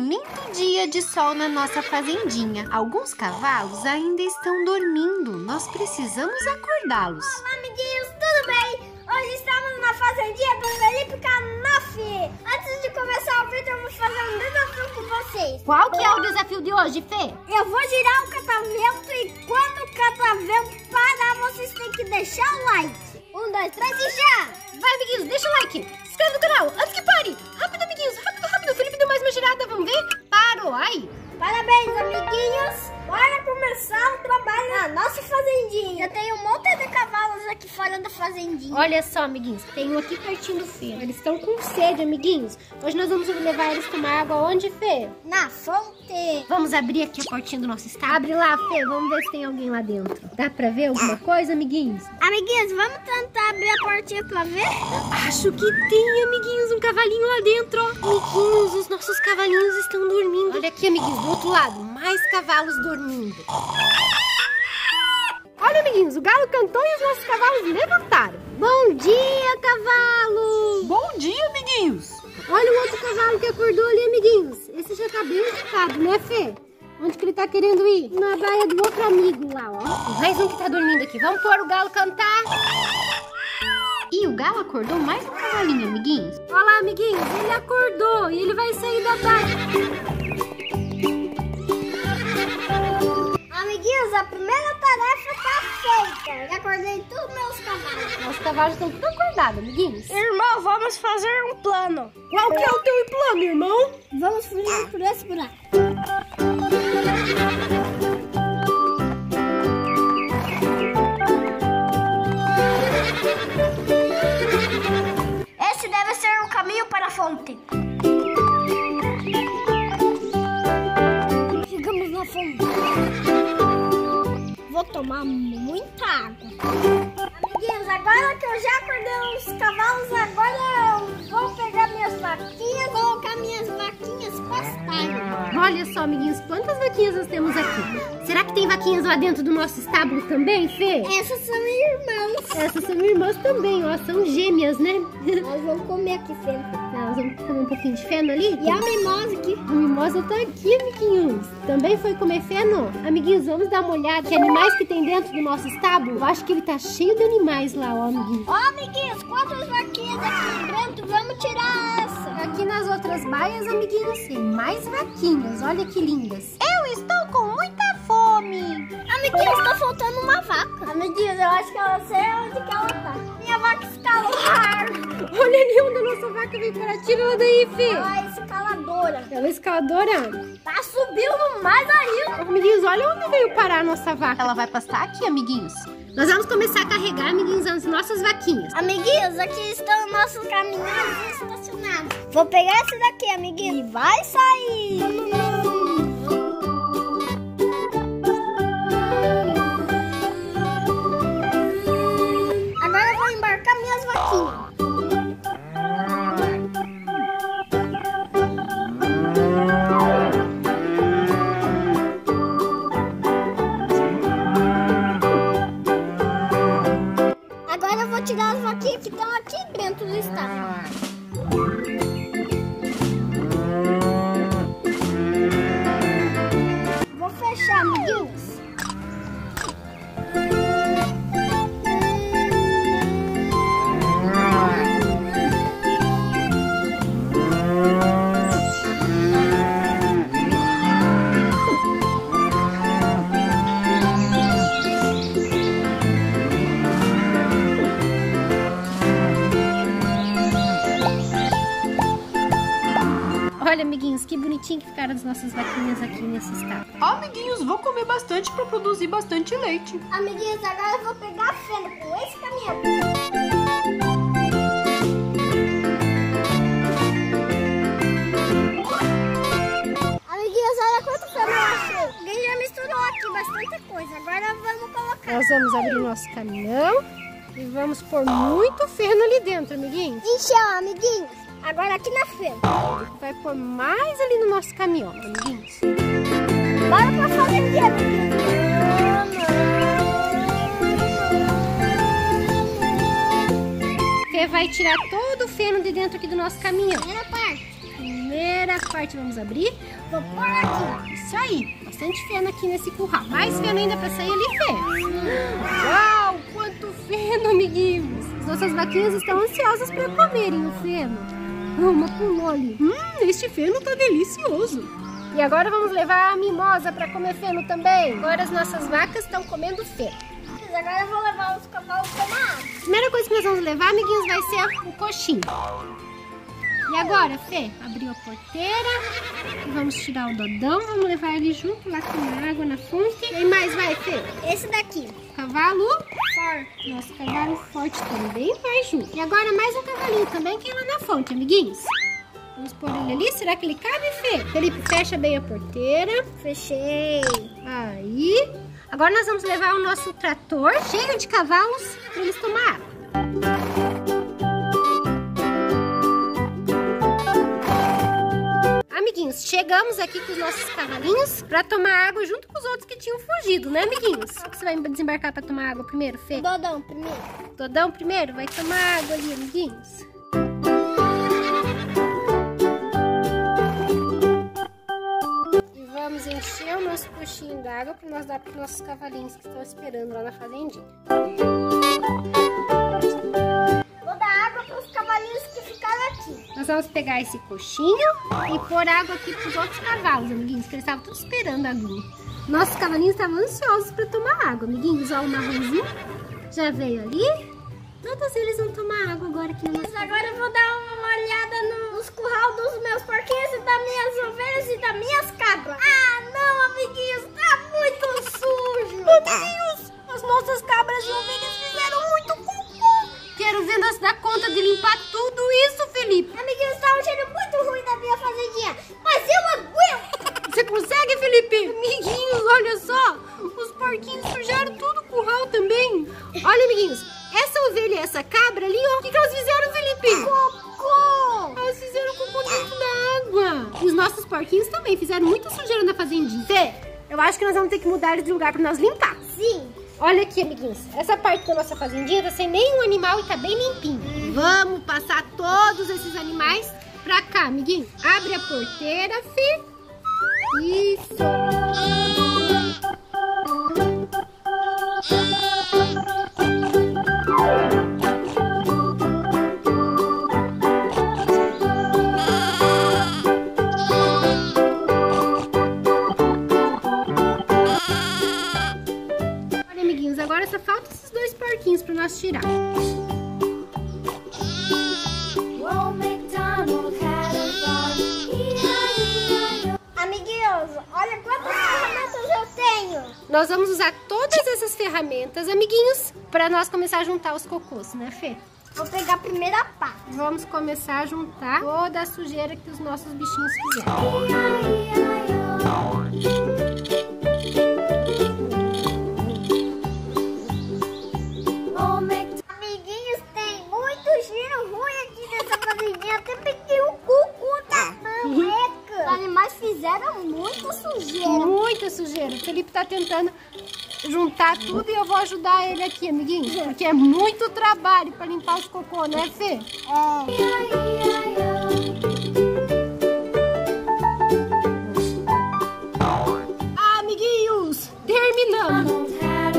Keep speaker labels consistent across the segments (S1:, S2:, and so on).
S1: lindo dia de sol na nossa fazendinha. Alguns cavalos ainda estão dormindo. Nós precisamos acordá-los.
S2: Olá, amiguinhos, tudo bem? Hoje estamos na fazendinha do Felipe Canoff. Antes de começar o vídeo, eu vou fazer um desafio com vocês.
S3: Qual que é o desafio de hoje, Fê?
S2: Eu vou girar o catavento e quando o catavento parar, vocês têm que deixar o like. 1, 2, 3 e já!
S3: Vai, amiguinhos, deixa o like. Se inscreve no canal antes que pare. Rápido, amiguinhos, rápido. O Felipe deu mais uma girada, vamos ver? Parou, ai.
S2: Parabéns, amiguinhos! Bora começar o trabalho na nossa fazendinha. Eu tenho um monte de cavalos aqui fora da fazendinha.
S3: Olha só, amiguinhos, tem um aqui pertinho do Fê. Eles estão com sede, amiguinhos. Hoje nós vamos levar eles tomar água onde, Fê?
S2: Na fonte.
S3: Vamos abrir aqui a portinha do nosso estábulo. Abre lá, Fê, vamos ver se tem alguém lá dentro. Dá pra ver alguma coisa, amiguinhos?
S2: Amiguinhos, vamos tentar abrir a portinha pra ver?
S3: Acho que tem, amiguinhos, um cavalinho lá dentro, ó. Amiguinhos, os nossos cavalinhos estão dormindo. Olha aqui, amiguinhos, do outro lado, mais cavalos dormindo. Olha, amiguinhos, o galo cantou e os nossos cavalos levantaram. Bom dia, cavalo!
S1: Bom dia, amiguinhos.
S3: Olha o outro cavalo que acordou ali, amiguinhos. Esse já tá bem agitado, né, Fê? Onde que ele tá querendo ir? Na baia do outro amigo lá, ó. Mais um que tá dormindo aqui. Vamos pôr o galo cantar.
S1: E o galo acordou mais um cavalinho, amiguinhos.
S3: Olha lá, amiguinhos, ele acordou e ele vai sair da baia.
S2: Amiguinhos, a primeira tarefa tá feita. Já acordei todos meus cavalos.
S3: Nossos cavalos estão tudo acordados, amiguinhos.
S2: Irmão, vamos fazer um plano.
S3: Qual que é o teu plano, irmão?
S2: Vamos fugir por esse buraco. Esse deve ser o caminho para a fonte. Chegamos na fonte. Vou tomar muita água. Amiguinhos, agora que eu já acordei os cavalos, agora eu vou pegar minhas vaquinhas, colocar minhas vaquinhas pastarem.
S3: Olha só, amiguinhos, quantas vaquinhas nós temos aqui. Será que tem vaquinhas lá dentro do nosso estábulo também, Fê?
S2: Essas são irmãs.
S3: Essas são irmãs também, ó, são gêmeas, né?
S2: Nós vamos comer aqui feno.
S3: Elas vão comer um pouquinho de feno ali?
S2: E a mimosa aqui.
S3: A mimosa tá aqui, amiguinhos. Também foi comer feno? Amiguinhos, vamos dar uma olhada. Que animais que tem dentro do nosso estábulo? Eu acho que ele tá cheio de animais lá, ó, amiguinhos.
S2: Ó, amiguinhos, quantas vaquinhas aqui dentro? Vamos tirar essa.
S3: Aqui nas outras baias, amiguinhos, tem mais vaquinhas. Olha que lindas.
S2: Eu estou com muita fome. Amiguinhos, tá faltando uma vaca. Amiguinhos, eu acho que eu sei onde que ela tá. Minha vaca escalar.
S3: Olha ali onde a nossa vaca veio parar. Tira ela daí, Fê.
S2: Ela é escaladora.
S3: Ela é escaladora.
S2: Tá subindo mais ainda.
S3: Amiguinhos, olha onde veio parar a nossa vaca.
S1: Ela vai pastar aqui, amiguinhos.
S3: Nós vamos começar a carregar, amiguinhos, as nossas vaquinhas.
S2: Amiguinhos, aqui estão nossos caminhões estacionados. Vou pegar esse daqui, amiguinhos. E vai sair. Agora eu vou embarcar minhas vaquinhas. Agora eu vou tirar as vaquinhas que estão aqui dentro do estábulo. Vou fechar, amiguinhos.
S3: Olha, amiguinhos, que bonitinho que ficaram as nossas vaquinhas aqui nesse estábulo.
S1: Amiguinhos, vou comer bastante para produzir bastante leite.
S2: Amiguinhos, agora eu vou pegar a feno com esse caminhão. Amiguinhos, olha quanto feno eu achei. Alguém já misturou aqui bastante coisa. Agora vamos colocar.
S3: Nós vamos abrir o nosso caminhão e vamos pôr muito feno ali dentro, amiguinhos.
S2: Encheu, amiguinhos. Agora aqui na feno.
S3: Vai pôr mais ali no nosso caminhão, amiguinhos.
S2: Bora pra fazendinha, amiguinhos.
S3: Fê vai tirar todo o feno de dentro aqui do nosso caminhão.
S2: Primeira parte.
S3: primeira parte vamos abrir. Vou pôr aqui. Isso aí. Bastante feno aqui nesse curral. Mais feno ainda pra sair ali, Fê. Uau, quanto feno, amiguinhos. As nossas vaquinhas estão ansiosas pra comerem o feno. Uma pulou ali. Este feno tá delicioso. E agora vamos levar a Mimosa pra comer feno também. Agora as nossas vacas estão comendo feno.
S2: Agora eu vou levar os cavalos pra tomar água.
S3: A primeira coisa que nós vamos levar, amiguinhos, vai ser o coxinho. E agora, Fê, abriu a porteira e vamos tirar o Dodão. Vamos levar ele junto lá com água na fonte. Quem mais vai, Fê?
S2: Esse daqui.
S3: Cavalo forte. Nosso cavalo forte também vai junto. E agora mais um cavalinho também que é lá na fonte, amiguinhos. Vamos pôr ele ali. Será que ele cabe, Fê? Felipe, fecha bem a porteira.
S2: Fechei.
S3: Aí. Agora nós vamos levar o nosso trator cheio de cavalos para eles tomar água. Amiguinhos, chegamos aqui com os nossos cavalinhos para tomar água junto com os outros que tinham fugido, né, amiguinhos? O que você vai desembarcar para tomar água primeiro, Fê?
S2: Dodão primeiro.
S3: Dodão primeiro? Vai tomar água ali, amiguinhos. Vamos encher o nosso coxinho d'água para nós dar para os nossos cavalinhos que estão esperando lá na fazendinha.
S2: Vou dar água para os cavalinhos que ficaram aqui.
S3: Nós vamos pegar esse coxinho e pôr água aqui para os outros cavalos, amiguinhos, que eles estavam todos esperando a aguinha. Nossos cavalinhos estavam ansiosos para tomar água, amiguinhos. Ó, o marronzinho já veio ali. Todos eles vão tomar água agora aqui no nosso...
S2: Agora eu vou dar uma olhada nos curral dos meus porquinhos e das minhas ovelhas e das minhas cabras. Ah, não, amiguinhos, tá muito sujo.
S3: Amiguinhos, as nossas cabras e ovelhas fizeram muito cocô. Quero ver nós dar conta de limpar tudo isso, Felipe.
S2: Amiguinhos, tá um cheiro muito ruim da minha fazendinha, mas eu aguento.
S3: Você consegue, Felipe? Amiguinhos, olha só. Os porquinhos sujaram tudo o curral também. Olha, amiguinhos. Essa ovelha e essa cabra ali, ó. O que elas fizeram, Felipe?
S2: Cocô!
S3: Elas fizeram cocô dentro da água. E os nossos porquinhos também fizeram muita sujeira na fazendinha. Fê, eu acho que nós vamos ter que mudar de lugar pra nós limpar.
S2: Sim.
S3: Olha aqui, amiguinhos. Essa parte da nossa fazendinha tá sem nenhum animal e tá bem limpinho. Vamos passar todos esses animais pra cá, amiguinho. Abre a porteira, Fê. Isso. Agora só falta esses dois porquinhos para nós tirar.
S2: Amiguinhos, olha quantas ferramentas eu tenho.
S3: Nós vamos usar todas essas ferramentas, amiguinhos, para nós começar a juntar os cocôs, né, Fê?
S2: Vou pegar a primeira pá.
S3: Vamos começar a juntar toda a sujeira que os nossos bichinhos fizeram.
S2: Muita sujeira.
S3: Muita sujeira. O Felipe tá tentando juntar tudo e eu vou ajudar ele aqui, amiguinhos. Porque é muito trabalho para limpar os cocô, né, Fê? Amiguinhos, terminamos.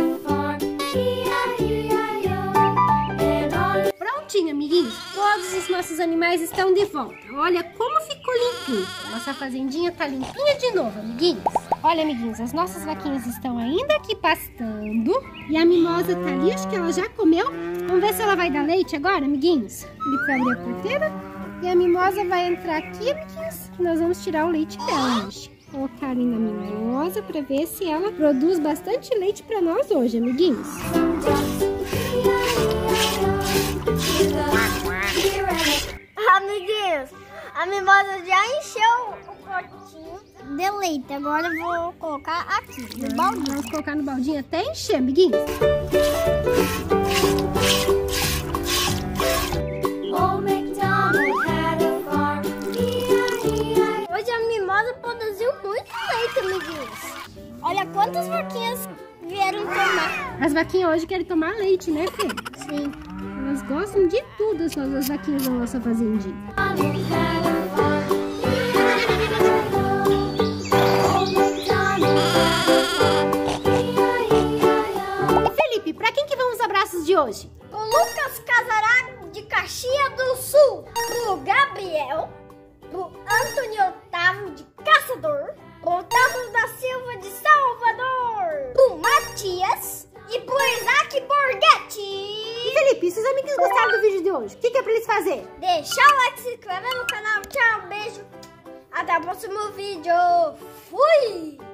S3: Prontinho, amiguinhos. Todos os nossos animais estão de volta. Olha como ficou limpinho. Nossa fazendinha tá limpinha de novo, amiguinhos. Olha, amiguinhos, as nossas vaquinhas estão ainda aqui pastando. E a Mimosa tá ali, acho que ela já comeu. Vamos ver se ela vai dar leite agora, amiguinhos. Ele vai abrir a porteira. E a Mimosa vai entrar aqui, amiguinhos. E nós vamos tirar o leite dela hoje. Colocar ali na Mimosa pra ver se ela produz bastante leite pra nós hoje, amiguinhos.
S2: Amiguinhos, a Mimosa já encheu o potinho de leite. Agora eu vou colocar aqui no baldinho.
S3: Vamos colocar no baldinho até encher, amiguinhos.
S2: Hoje a Mimosa produziu muito leite, amiguinhos. Olha quantas vaquinhas vieram tomar.
S3: As vaquinhas hoje querem tomar leite, né, Fê?
S2: Sim.
S3: Elas gostam de tudo, as vaquinhas da nossa fazendinha. hoje?
S2: O Lucas Casará de Caxias do Sul. Pro Gabriel. Pro Antônio Otávio de Caçador. Pro Otávio da Silva de Salvador. Pro Matias. E pro Isaac Borghetti.
S3: E Felipe, e se os amiguinhos gostaram do vídeo de hoje, o que é pra eles fazer?
S2: Deixar o like, se inscrever no canal. Tchau, beijo. Até o próximo vídeo. Fui!